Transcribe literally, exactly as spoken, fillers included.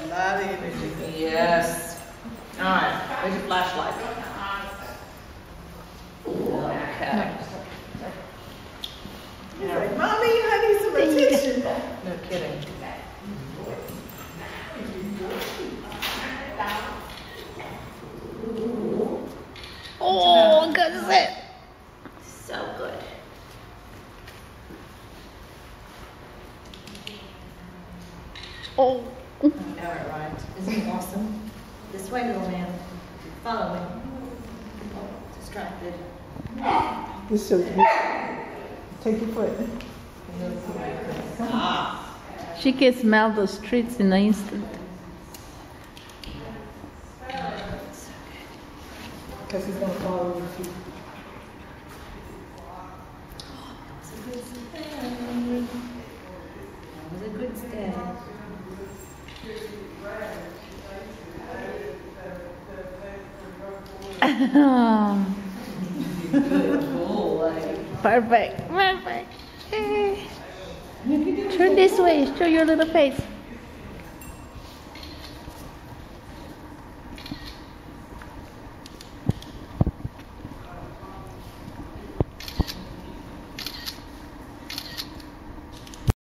lot of energy. Yes. All right. Where's your flashlight? Okay. He's like, Mommy, I need some attention. No kidding. Oh, good as it. So good. Oh. All right, Ryan. Isn't it awesome? This way, little man. Follow me. Distracted. This shows me. Take your foot. She can smell the streets in an instant. Because he's going to follow your feet. That was a good stay. Perfect. Perfect. Turn this way. Show your little face.